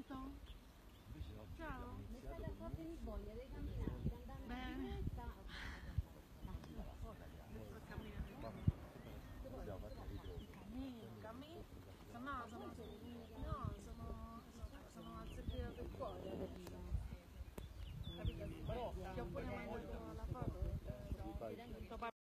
Pronto? Ciao. Mi stai da forte di voglia di camminare, di andare in Bene. bicicletta. Sto camminando. Cammino. Sto andando.